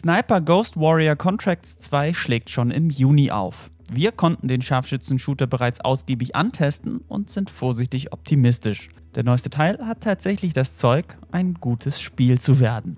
Sniper Ghost Warrior Contracts 2 schlägt schon im Juni auf. Wir konnten den Scharfschützen-Shooter bereits ausgiebig antesten und sind vorsichtig optimistisch. Der neueste Teil hat tatsächlich das Zeug, ein gutes Spiel zu werden.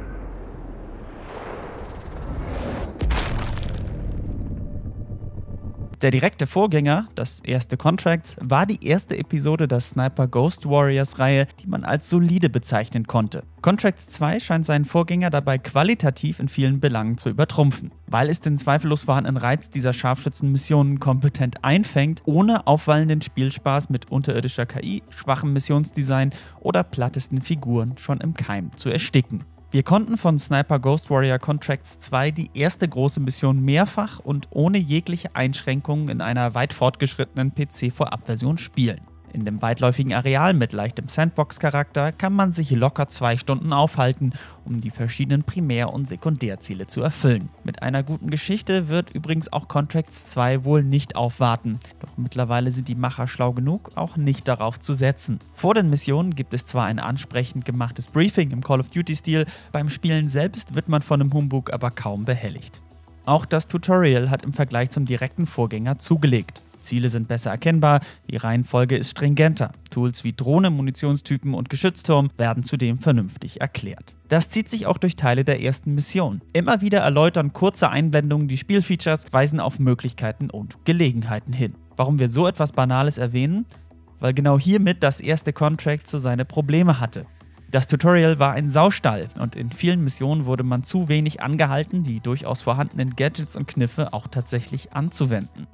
Der direkte Vorgänger, das erste Contracts, war die erste Episode der Sniper Ghost Warriors Reihe, die man als solide bezeichnen konnte. Contracts 2 scheint seinen Vorgänger dabei qualitativ in vielen Belangen zu übertrumpfen, weil es den zweifellos vorhandenen Reiz dieser Scharfschützenmissionen kompetent einfängt, ohne auffallenden Spielspaß mit unterirdischer KI, schwachem Missionsdesign oder plattesten Figuren schon im Keim zu ersticken. Wir konnten von Sniper Ghost Warrior Contracts 2 die erste große Mission mehrfach und ohne jegliche Einschränkungen in einer weit fortgeschrittenen PC-Vorabversion spielen. In dem weitläufigen Areal mit leichtem Sandbox-Charakter kann man sich locker 2 Stunden aufhalten, um die verschiedenen Primär- und Sekundärziele zu erfüllen. Mit einer guten Geschichte wird übrigens auch Contracts 2 wohl nicht aufwarten, doch mittlerweile sind die Macher schlau genug, auch nicht darauf zu setzen. Vor den Missionen gibt es zwar ein ansprechend gemachtes Briefing im Call of Duty-Stil, beim Spielen selbst wird man von dem Humbug aber kaum behelligt. Auch das Tutorial hat im Vergleich zum direkten Vorgänger zugelegt. Ziele sind besser erkennbar, die Reihenfolge ist stringenter. Tools wie Drohne, Munitionstypen und Geschützturm werden zudem vernünftig erklärt. Das zieht sich auch durch Teile der ersten Mission. Immer wieder erläutern kurze Einblendungen die Spielfeatures, weisen auf Möglichkeiten und Gelegenheiten hin. Warum wir so etwas Banales erwähnen? Weil genau hiermit das erste Contract so seine Probleme hatte. Das Tutorial war ein Saustall und in vielen Missionen wurde man zu wenig angehalten, die durchaus vorhandenen Gadgets und Kniffe auch tatsächlich anzuwenden.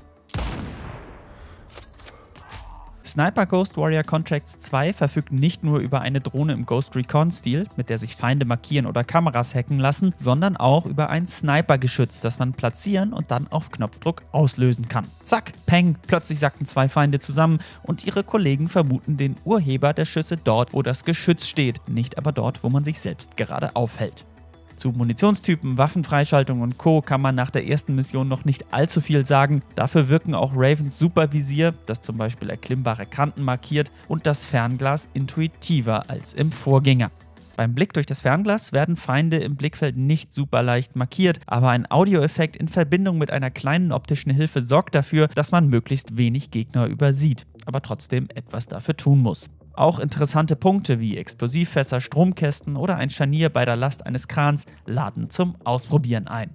Sniper Ghost Warrior Contracts 2 verfügt nicht nur über eine Drohne im Ghost Recon-Stil, mit der sich Feinde markieren oder Kameras hacken lassen, sondern auch über ein Sniper-Geschütz, das man platzieren und dann auf Knopfdruck auslösen kann. Zack, peng, plötzlich sacken 2 Feinde zusammen und ihre Kollegen vermuten den Urheber der Schüsse dort, wo das Geschütz steht, nicht aber dort, wo man sich selbst gerade aufhält. Zu Munitionstypen, Waffenfreischaltung und Co. kann man nach der ersten Mission noch nicht allzu viel sagen. Dafür wirken auch Ravens Supervisier, das zum Beispiel erklimmbare Kanten markiert, und das Fernglas intuitiver als im Vorgänger. Beim Blick durch das Fernglas werden Feinde im Blickfeld nicht super leicht markiert, aber ein Audioeffekt in Verbindung mit einer kleinen optischen Hilfe sorgt dafür, dass man möglichst wenig Gegner übersieht, aber trotzdem etwas dafür tun muss. Auch interessante Punkte wie Explosivfässer, Stromkästen oder ein Scharnier bei der Last eines Krans laden zum Ausprobieren ein.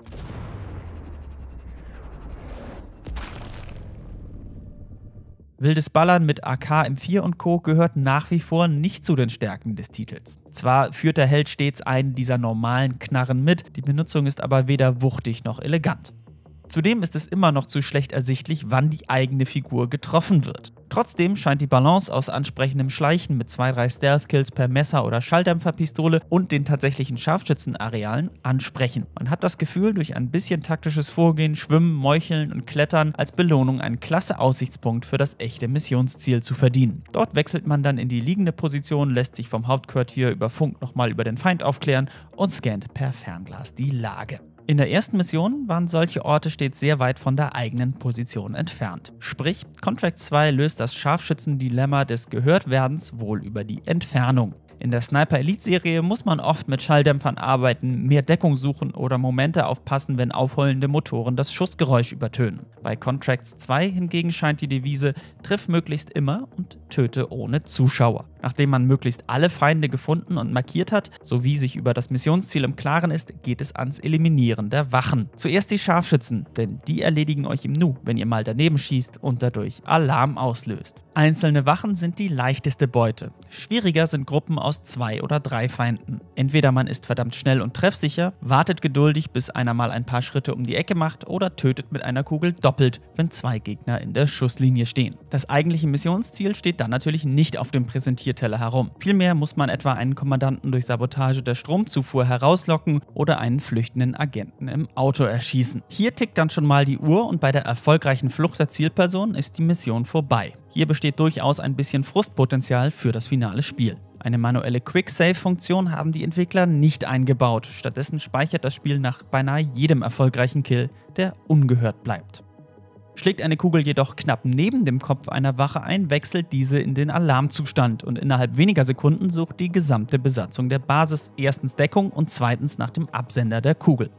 Wildes Ballern mit AK M4 und Co. gehört nach wie vor nicht zu den Stärken des Titels. Zwar führt der Held stets einen dieser normalen Knarren mit, die Benutzung ist aber weder wuchtig noch elegant. Zudem ist es immer noch zu schlecht ersichtlich, wann die eigene Figur getroffen wird. Trotzdem scheint die Balance aus ansprechendem Schleichen mit 2-3 Stealth-Kills per Messer- oder Schalldämpferpistole und den tatsächlichen Scharfschützenarealen ansprechend. Man hat das Gefühl, durch ein bisschen taktisches Vorgehen, Schwimmen, Meucheln und Klettern als Belohnung einen klasse Aussichtspunkt für das echte Missionsziel zu verdienen. Dort wechselt man dann in die liegende Position, lässt sich vom Hauptquartier über Funk nochmal über den Feind aufklären und scannt per Fernglas die Lage. In der ersten Mission waren solche Orte stets sehr weit von der eigenen Position entfernt. Sprich, Contracts 2 löst das Scharfschützen-Dilemma des Gehörtwerdens wohl über die Entfernung. In der Sniper-Elite-Serie muss man oft mit Schalldämpfern arbeiten, mehr Deckung suchen oder Momente aufpassen, wenn aufheulende Motoren das Schussgeräusch übertönen. Bei Contracts 2 hingegen scheint die Devise: triff möglichst immer und töte ohne Zuschauer. Nachdem man möglichst alle Feinde gefunden und markiert hat, sowie sich über das Missionsziel im Klaren ist, geht es ans Eliminieren der Wachen. Zuerst die Scharfschützen, denn die erledigen euch im Nu, wenn ihr mal daneben schießt und dadurch Alarm auslöst. Einzelne Wachen sind die leichteste Beute. Schwieriger sind Gruppen aus 2 oder 3 Feinden. Entweder man ist verdammt schnell und treffsicher, wartet geduldig, bis einer mal ein paar Schritte um die Ecke macht, oder tötet mit einer Kugel doppelt, wenn 2 Gegner in der Schusslinie stehen. Das eigentliche Missionsziel steht dann natürlich nicht auf dem Präsentierteller herum. Vielmehr muss man etwa einen Kommandanten durch Sabotage der Stromzufuhr herauslocken oder einen flüchtenden Agenten im Auto erschießen. Hier tickt dann schon mal die Uhr und bei der erfolgreichen Flucht der Zielperson ist die Mission vorbei. Hier besteht durchaus ein bisschen Frustpotenzial für das finale Spiel. Eine manuelle Quick-Save-Funktion haben die Entwickler nicht eingebaut. Stattdessen speichert das Spiel nach beinahe jedem erfolgreichen Kill, der ungehört bleibt. Schlägt eine Kugel jedoch knapp neben dem Kopf einer Wache ein, wechselt diese in den Alarmzustand und innerhalb weniger Sekunden sucht die gesamte Besatzung der Basis erstens Deckung und zweitens nach dem Absender der Kugel.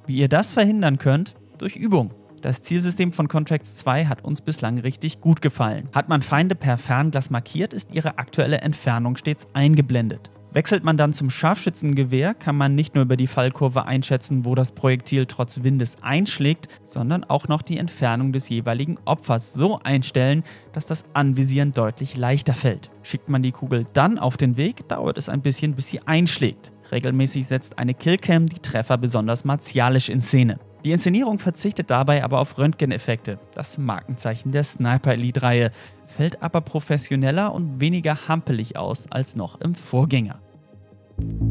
Wie ihr das verhindern könnt? Durch Übung. Das Zielsystem von Contracts 2 hat uns bislang richtig gut gefallen. Hat man Feinde per Fernglas markiert, ist ihre aktuelle Entfernung stets eingeblendet. Wechselt man dann zum Scharfschützengewehr, kann man nicht nur über die Fallkurve einschätzen, wo das Projektil trotz Windes einschlägt, sondern auch noch die Entfernung des jeweiligen Opfers so einstellen, dass das Anvisieren deutlich leichter fällt. Schickt man die Kugel dann auf den Weg, dauert es ein bisschen, bis sie einschlägt. Regelmäßig setzt eine Killcam die Treffer besonders martialisch in Szene. Die Inszenierung verzichtet dabei aber auf Röntgeneffekte, das Markenzeichen der Sniper Elite-Reihe, fällt aber professioneller und weniger hampelig aus als noch im Vorgänger.